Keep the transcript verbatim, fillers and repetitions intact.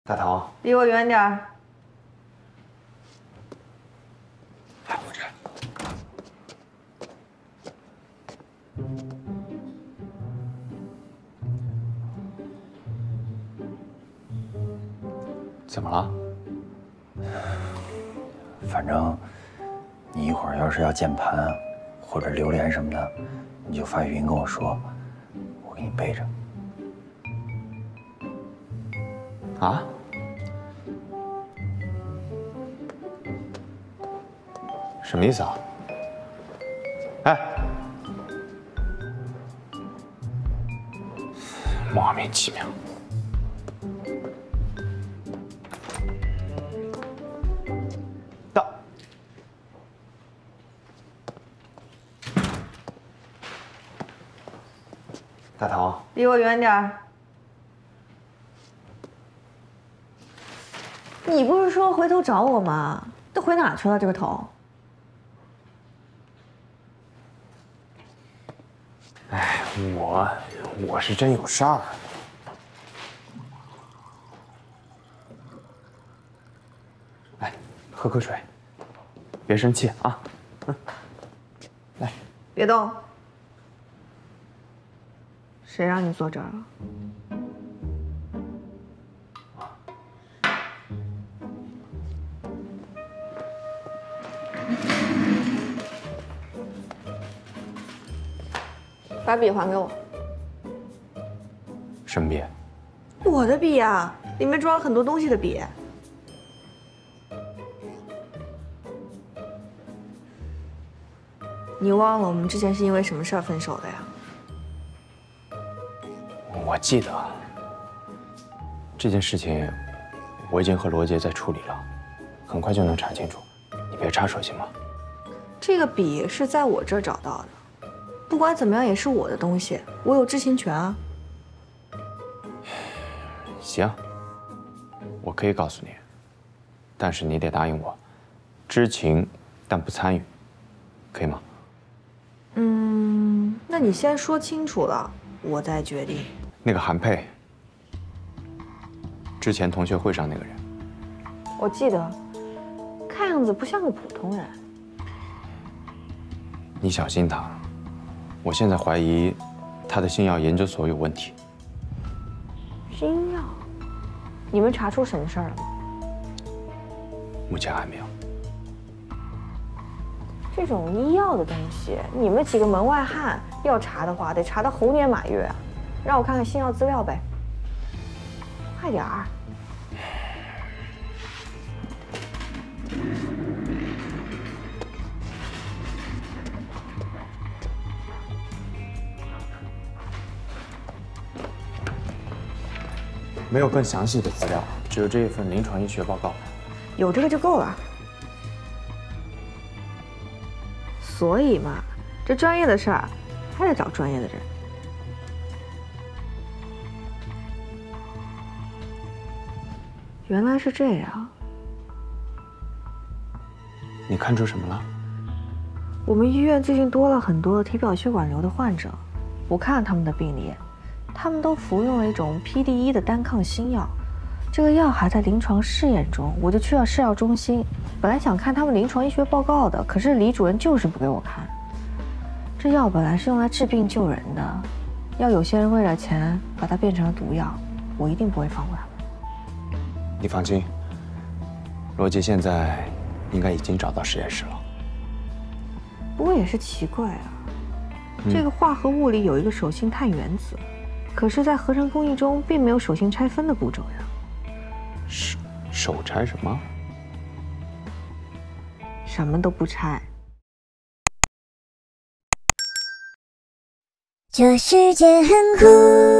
大头， 离我远点儿。 来我这。怎么了？ 反正你一会儿要是要键盘或者榴莲什么的，你就发语音跟我说，我给你备着。 啊？什么意思啊？哎，莫名其妙。到。大头， 离我远点儿。你不是说回头找我吗？都回哪去了？这个头。 哎，我我是真有事儿。来，喝口水，别生气啊。嗯，来， 别动。谁让你坐这儿了？把笔还给我。 什么笔？ 我的笔呀，里面装了很多东西的笔。你忘了我们之前是因为什么事儿分手的呀？ 我记得这件事情，我已经和罗杰在处理了，很快就能查清楚，你别插手行吗？ 这个笔是在我这儿找到的。不管怎么样，也是我的东西，我有知情权啊。 行，我可以告诉你，但是你得答应我，知情但不参与，可以吗？ 嗯，那你先说清楚了，我再决定。 那个韩佩，之前同学会上那个人， 我记得，看样子不像个普通人。 你小心他。我现在怀疑他的新药研究所有问题。 新药？你们查出什么事儿了吗？ 目前还没有。 这种医药的东西，你们几个门外汉要查的话，得查到猴年马月啊！让我看看新药资料呗，快点儿。 没有更详细的资料，只有这一份临床医学报告。 有这个就够了。所以嘛，这专业的事儿还得找专业的人。原来是这样。 你看出什么了？ 我们医院最近多了很多体表血管瘤的患者，我看了他们的病历。他们都服用了一种 P D E 的单抗新药，这个药还在临床试验中，我就去了试药中心，本来想看他们临床医学报告的，可是李主任就是不给我看。这药本来是用来治病救人的，要有些人为了钱把它变成了毒药，我一定不会放过他们。 你放心，罗杰现在应该已经找到实验室了。 不过也是奇怪啊， 嗯、 这个化合物里有一个手性碳原子。可是，在合成工艺中并没有手性拆分的步骤呀。 手手拆什么？ 什么都不拆。 这世界很酷。